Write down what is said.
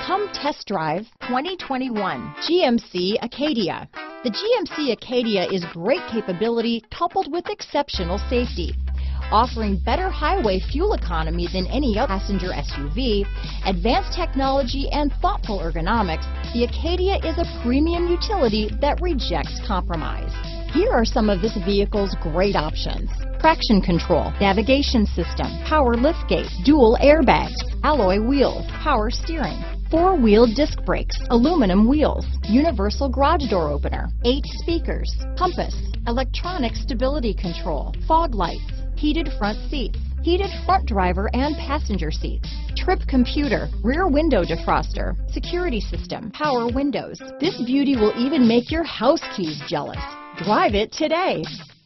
Come test drive 2021 GMC Acadia. The GMC Acadia is great capability coupled with exceptional safety. Offering better highway fuel economy than any other passenger SUV, advanced technology and thoughtful ergonomics, the Acadia is a premium utility that rejects compromise. Here are some of this vehicle's great options: traction control, navigation system, power liftgate, dual airbags, alloy wheels, power steering, four-wheel disc brakes, aluminum wheels, universal garage door opener, 8 speakers, compass, electronic stability control, fog lights, heated front seats, heated front driver and passenger seats, trip computer, rear window defroster, security system, power windows. This beauty will even make your house keys jealous. Drive it today.